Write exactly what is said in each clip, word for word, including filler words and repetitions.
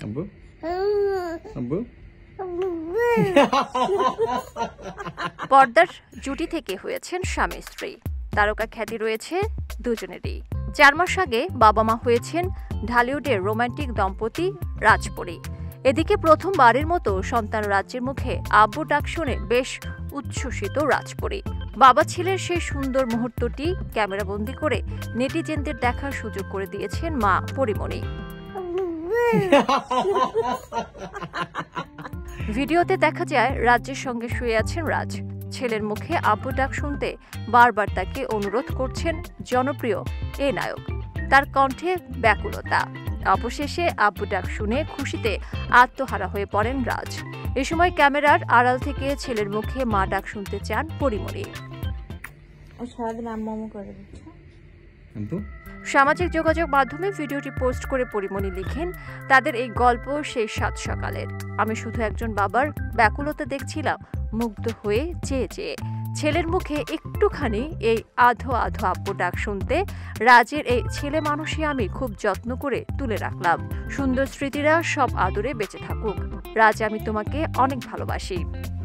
আব্বু আব্বু পর্দার জুটি থেকে হয়েছেন স্বামী স্ত্রী। তারকা খ্যাতি রয়েছে দুজনেরই। চার মাস আগে বাবা মা হয়েছেন ঢালিউডের রোমান্টিক দম্পতি রাজ পরি। এদিকে প্রথমবারের মতো সন্তান রাজ্যের মুখে আব্বু ডাক শুনে বেশ উচ্ছ্বসিত রাজ পরি। বাবা ছেলের সেই সুন্দর মুহূর্তটি ক্যামেরাবন্দি করে নেটিজেনদের দেখার সুযোগ করে দিয়েছেন মা পরিমণি। ভিডিওতে দেখা যায় রাজ্যের সঙ্গে শুয়ে আছেন রাজ। ছেলের মুখে আব্বু ডাক শুনতে বারবার তাকে অনুরোধ করছেন জনপ্রিয় এ নায়ক। তার কণ্ঠে ব্যাকুলতা। অবশেষে আব্বু ডাক শুনে খুশিতে আত্মহারা হয়ে পড়েন রাজ। এ সময় ক্যামেরার আড়াল থেকে ছেলের মুখে মা ডাক শুনতে চান পরিমণি। সামাজিক যোগাযোগ মাধ্যমে ভিডিওটি পোস্ট করে পরিমণি লিখেন, তাদের এই গল্প সেই সাত সকালের। আমি শুধু একজন বাবার ব্যাকুলতা দেখছিলাম, মুগ্ধ হয়ে চেয়ে চেয়ে। ছেলের মুখে একটুখানি এই আধো আধো আব্বু ডাক শুনতে রাজের এই ছেলে মানুষই আমি খুব যত্ন করে তুলে রাখলাম। সুন্দর স্মৃতিরা সব আদরে বেঁচে থাকুক। রাজ, আমি তোমাকে অনেক ভালোবাসি।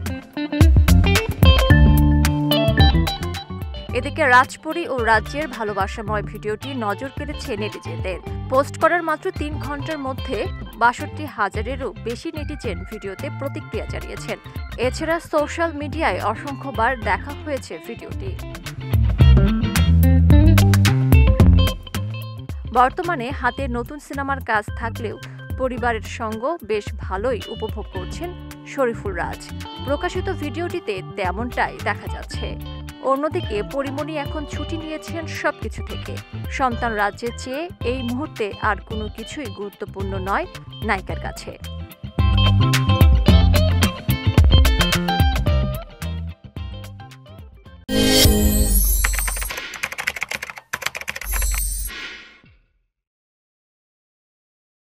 এদিকে রাজপরি ও রাজ্যের ভালোবাসাময় ভিডিওটি নজর কেড়েছে নেটিজেনদের। পোস্ট করার মাত্র তিন ঘন্টার মধ্যে বাষট্টি হাজারেরও বেশি নেটিজেন ভিডিওতে প্রতিক্রিয়া জানিয়েছেন। এছাড়া সোশ্যাল মিডিয়ায় অসংখ্যবার দেখা হয়েছে ভিডিওটি। বর্তমানে হাতে নতুন সিনেমার কাজ থাকলেও পরিবারের সঙ্গ বেশ ভালোই উপভোগ করছেন শরীফুল রাজ। প্রকাশিত ভিডিওটিতে তেমনটাই দেখা যাচ্ছে। অন্যদিকে পরিমণি এখন ছুটি নিয়েছেন সবকিছু থেকে। সন্তান রাজ্যের চেয়ে এই মুহূর্তে আর কোনো কিছুই গুরুত্বপূর্ণ নয় নায়িকার কাছে।